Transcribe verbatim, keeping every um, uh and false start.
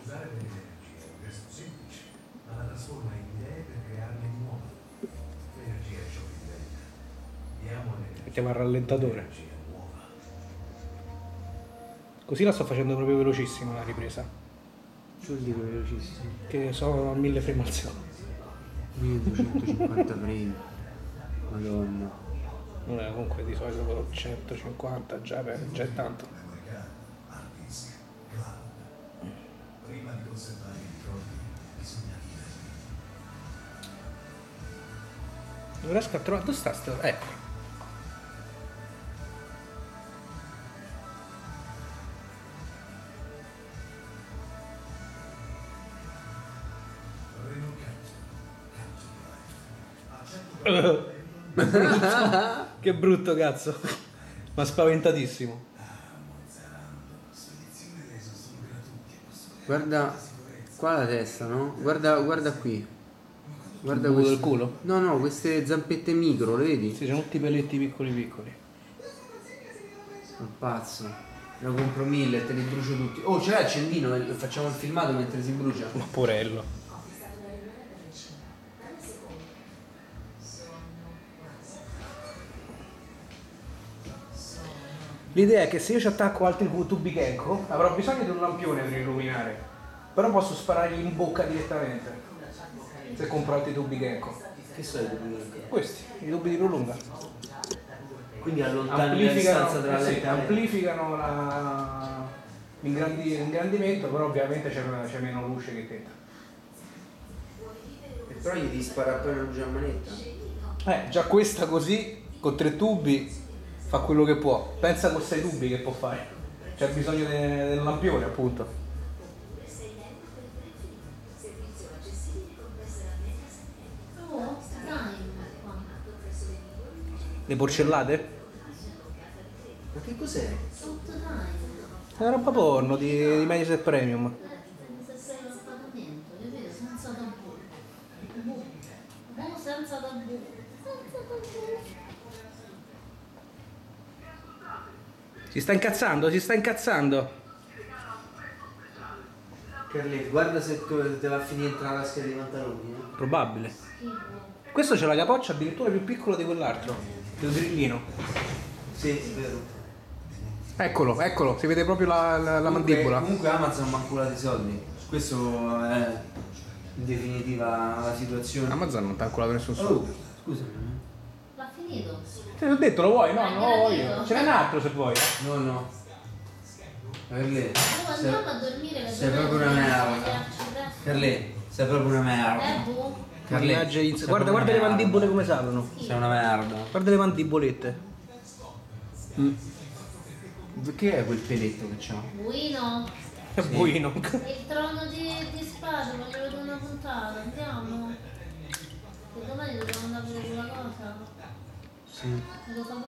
Mettiamo al rallentatore. Così la sto facendo proprio velocissima la ripresa. Che vuol dire velocissimo? Che sono a mille frame al secondo. milleduecentocinquanta frame. Madonna. Vabbè, comunque di solito centocinquanta già, per, già è tanto. Non riesco a trovare. Dove sta sto? Ecco. Che brutto cazzo. Ma spaventatissimo. Guarda qua la testa, no? Guarda, guarda qui. Guarda Il buco questo. del culo? No, no, queste zampette micro, le vedi? Sì, sono tutti peletti piccoli piccoli. Un pazzo. Ne compro mille e te li brucio tutti. Oh, c'è l'accendino, e facciamo il filmato mentre si brucia. Ma porello. L'idea è che se io ci attacco altri tubi Kenko avrò bisogno di un lampione per illuminare. Però posso sparargli in bocca direttamente. Se compro altri tubi Kenko. Che sono i tubi Kenko? Questi, i tubi di prolunga. Quindi allontani la Amplificano, distanza tra eh le sì, amplificano la... l'ingrandi- l'ingrandimento, però ovviamente c'è, c'è meno luce che dentro. E però gli ti spara appena luce a manetta. Eh, già questa così, con tre tubi, fa quello che può. Pensa con sei tubi che può fare. C'è bisogno de- del lampione, appunto. Le porcellate? Ma che cos'è? È una roba porno di, di Mediaset Premium. Senza tabù. Si sta incazzando, si sta incazzando. Carli, guarda se tu- te va a finire entrare la scheda di pantaloni, eh? Probabile. Questo c'è la capoccia addirittura più piccola di quell'altro, del grillino. Sì, è vero. Eccolo, eccolo, si vede proprio la, la, la Comunque- mandibola. Comunque Amazon mi ha culato i soldi. Questo è in definitiva la situazione. Amazon non ti ha ancora nessun Oh, soldo. scusami. L'ha finito? Te l'ho detto, lo vuoi? No, Hai non lo voglio. gradito? Ce n'è un altro se vuoi. eh. No, no. Carli, Allora sei, andiamo a dormire le sei due proprio una notti, merda. vederci presto. Carli, sei proprio una merda. Eh, boh. Carli, Mannaggia, sei Guarda, proprio guarda le una mandibole merda. come salgono. Sei una merda. Guarda le mandibolette. Mm. Che è quel peletto che c'ha? Buino. È buino. Il trono di, di spade, voglio vedere una puntata, andiamo. Che domani dobbiamo andare a vedere quella cosa. Sì. Me lo fa